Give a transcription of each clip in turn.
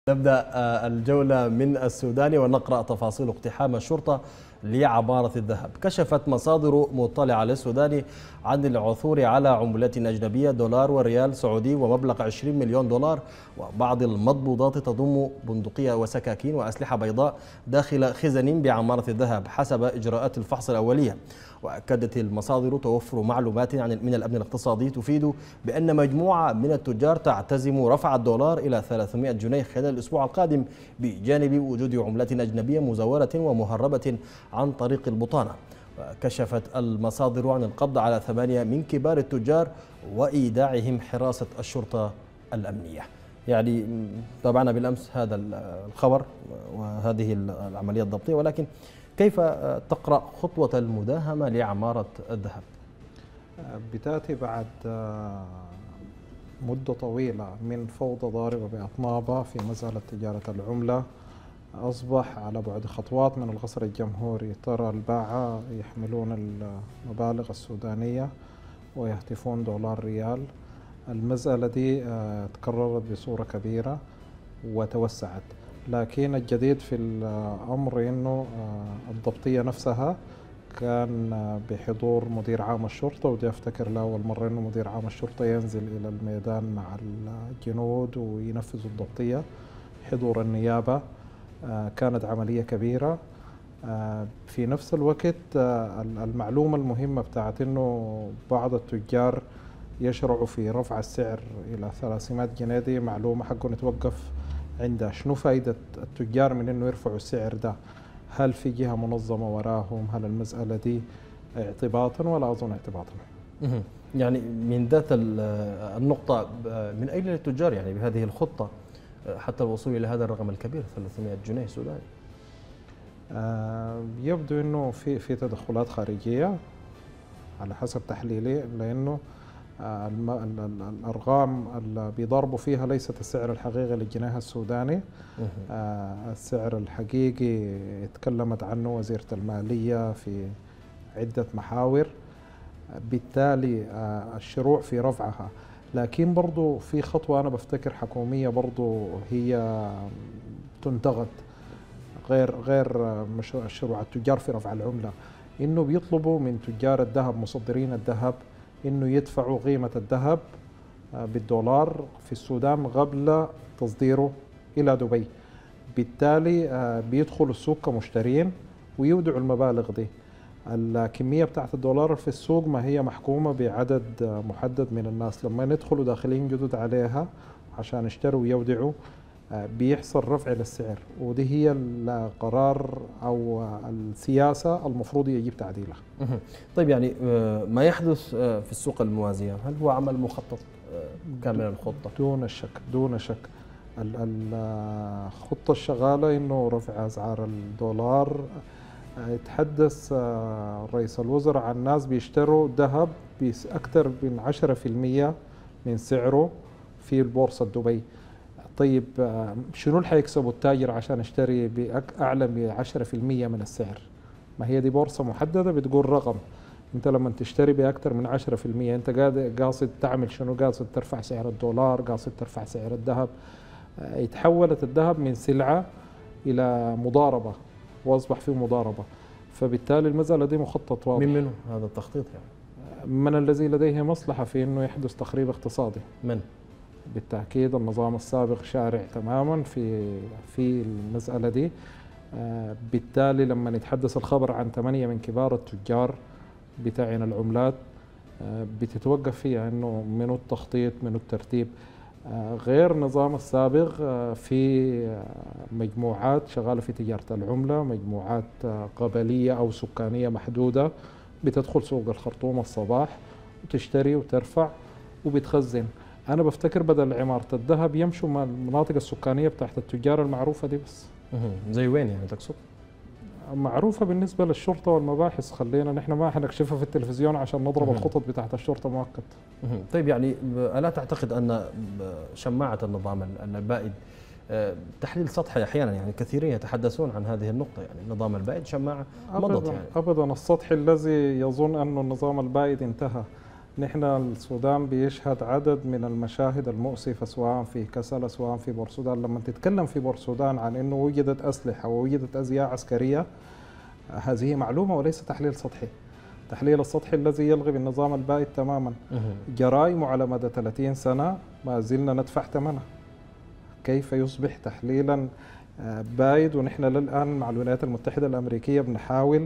نبدأ الجولة من السودان ونقرأ تفاصيل اقتحام الشرطة لعمارة الذهب. كشفت مصادر مطلعة للسوداني عن العثور على عملات أجنبية دولار وريال سعودي ومبلغ 20 مليون دولار وبعض المضبوطات تضم بندقية وسكاكين وأسلحة بيضاء داخل خزن بعمارة الذهب حسب إجراءات الفحص الأولية. وأكدت المصادر توفر معلومات من الأمن الاقتصادي تفيد بأن مجموعة من التجار تعتزم رفع الدولار إلى 300 جنيه خلال الأسبوع القادم بجانب وجود عملات أجنبية مزورة ومهربة عن طريق البطانة. وكشفت المصادر عن القبض على 8 من كبار التجار وإيداعهم حراسة الشرطة الأمنية. يعني تابعنا بالأمس هذا الخبر وهذه العملية الضبطية، ولكن كيف تقرأ خطوة المداهمة لعمارة الذهب؟ بتأتي بعد مدة طويلة من فوضى ضاربة بأطنابها في مسألة تجارة العملة. أصبح على بعد خطوات من القصر الجمهوري ترى الباعة يحملون المبالغ السودانية ويهتفون دولار ريال. المسألة دي تكررت بصورة كبيرة وتوسعت، لكن الجديد في الأمر أنه الضبطية نفسها كان بحضور مدير عام الشرطة، ودي أفتكر لأول مرة أنه مدير عام الشرطة ينزل إلى الميدان مع الجنود وينفذوا الضبطية. حضور النيابة كانت عملية كبيرة. في نفس الوقت المعلومة المهمة بتاعت أنه بعض التجار يشرعوا في رفع السعر إلى 300 جنيه، دي معلومة حقه نتوقف عندها. شنو فائدة التجار من أنه يرفعوا السعر ده؟ هل في جهة منظمة وراهم؟ هل المسألة دي اعتباطا؟ ولا أظن اعتباطا. يعني من ذات النقطة، من أين للتجار يعني بهذه الخطة حتى الوصول إلى هذا الرقم الكبير 300 جنيه سوداني؟ يبدو أنه في تدخلات خارجية على حسب تحليلي، لأنه الأرقام اللي بيضربوا فيها ليست السعر الحقيقي للجنيه السوداني. السعر الحقيقي تكلمت عنه وزيرة المالية في عدة محاور، بالتالي الشروع في رفعها. لكن برضو في خطوة أنا بفتكر حكومية برضو هي تنتقد، غير شروع التجار في رفع العملة، إنه بيطلبوا من تجار الذهب مصدرين الذهب إنه يدفعوا قيمة الذهب بالدولار في السودان قبل تصديره إلى دبي. بالتالي بيدخلوا السوق كمشترين ويودعوا المبالغ دي. الكمية بتاعت الدولار في السوق ما هي محكومة بعدد محدد من الناس، لما يدخلوا داخلين جدد عليها عشان يشتروا ويودعوا بيحصل رفع للسعر، ودي هي القرار أو السياسة المفروض يجب تعديلها. طيب، يعني ما يحدث في السوق الموازية هل هو عمل مخطط كامل الخطة؟ دون شك دون شك. الخطة الشغالة إنه رفع أسعار الدولار. يتحدث رئيس الوزراء عن ناس بيشتروا ذهب بأكثر من 10% من سعره في البورصة دبي. طيب شنو اللي حيكسبه التاجر عشان يشتري بأعلى من 10% من السعر؟ ما هي دي بورصة محددة بتقول رقم. انت لما تشتري بأكثر من 10% انت قاصد تعمل شنو؟ قاصد ترفع سعر الدولار، قاصد ترفع سعر الذهب. يتحولت الذهب من سلعة إلى مضاربة، وأصبح فيه مضاربة. فبالتالي المسألة دي مخطط واضح. من منه هذا التخطيط يعني؟ من الذي لديه مصلحة في أنه يحدث تخريب اقتصادي. من؟ بالتأكيد النظام السابق شارع تماما في المسألة دي. بالتالي لما نتحدث الخبر عن 8 من كبار التجار بتاعين العملات بتتوقف فيها أنه منو التخطيط منو الترتيب. غير النظام السابق في مجموعات شغالة في تجارة العملة، مجموعات قبلية أو سكانية محدودة بتدخل سوق الخرطوم الصباح وتشتري وترفع وبتخزن. أنا بفتكر بدل عمارة الذهب يمشوا مع المناطق السكانية بتاعت التجار المعروفة دي بس. زي وين يعني تقصد؟ معروفة بالنسبة للشرطة والمباحث. خلينا نحن ما حنكشفها في التلفزيون عشان نضرب الخطط بتاعت الشرطة مؤقت. طيب، يعني ألا تعتقد أن شماعة النظام البائد تحليل سطحي أحيانا؟ يعني كثيرين يتحدثون عن هذه النقطة، يعني النظام البائد شماعة مضت يعني. أبدا السطحي الذي يظن أن النظام البائد انتهى. نحن السودان بيشهد عدد من المشاهد المؤسفة سواء في كسلا سواء في بورسودان. لما تتكلم في بورسودان عن أنه وجدت أسلحة ووجدت أزياء عسكرية، هذه معلومة وليس تحليل سطحي. التحليل السطحي الذي يلغي بالنظام البائد تماما. جرائم على مدى 30 سنة ما زلنا ندفع ثمنها. كيف يصبح تحليلا بائد ونحن للآن مع الولايات المتحدة الأمريكية بنحاول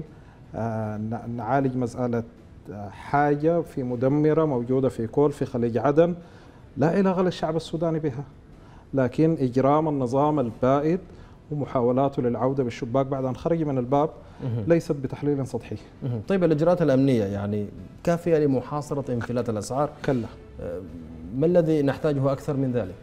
نعالج مسألة حاجة في مدمرة موجودة في كول في خليج عدن لا علاقة للشعب السوداني بها، لكن إجرام النظام البائد ومحاولاته للعودة بالشباك بعد أن خرج من الباب ليست بتحليل سطحي. طيب الإجراءات الأمنية يعني كافية لمحاصرة انفلات الأسعار؟ كلا. ما الذي نحتاجه أكثر من ذلك؟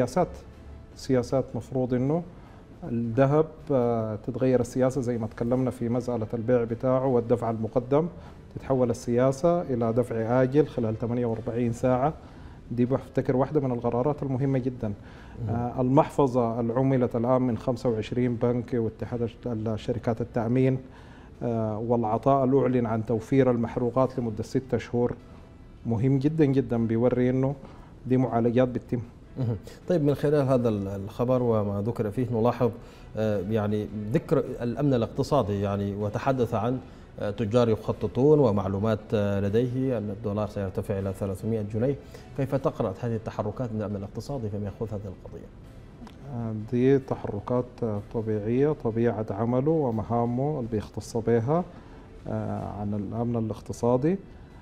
سياسات مفروض أنه الذهب تتغير السياسة زي ما تكلمنا في مسألة البيع بتاعه والدفع المقدم، تتحول السياسة إلى دفع آجل خلال 48 ساعة. دي بفتكر واحدة من القرارات المهمة جدا. المحفظة اللي عملت الآن من 25 بنك واتحاد شركات التأمين، والعطاء الأعلن عن توفير المحروقات لمدة 6 شهور مهم جدا جدا، بيوري أنه دي معالجات بتتم. طيب من خلال هذا الخبر وما ذكر فيه نلاحظ يعني ذكر الأمن الاقتصادي يعني، وتحدث عن تجار يخططون ومعلومات لديه أن الدولار سيرتفع إلى 300 جنيه. كيف تقرأ هذه التحركات من الأمن الاقتصادي فيما يخص هذه القضية؟ دي تحركات طبيعية، طبيعة عمله ومهامه اللي بيختص بها عن الأمن الاقتصادي.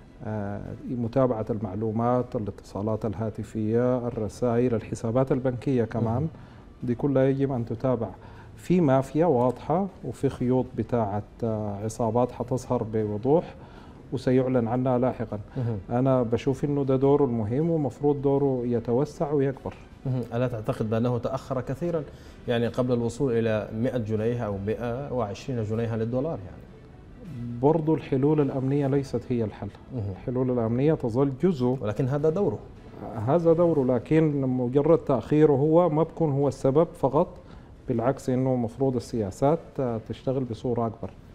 متابعة المعلومات، الاتصالات الهاتفية، الرسائل، الحسابات البنكية كمان، دي كلها يجب أن تتابع. في مافيا واضحة وفي خيوط بتاعة عصابات حتظهر بوضوح وسيعلن عنها لاحقا. أنا بشوف أنه ده دوره المهم ومفروض دوره يتوسع ويكبر. ألا تعتقد بأنه تأخر كثيرا يعني قبل الوصول إلى 100 جنيه أو 120 جنيها للدولار؟ يعني برضو الحلول الأمنية ليست هي الحل. الحلول الأمنية تظل جزء، ولكن هذا دوره. لكن مجرد تأخيره هو ما بكون هو السبب فقط، بالعكس إنه مفروض السياسات تشتغل بصورة أكبر.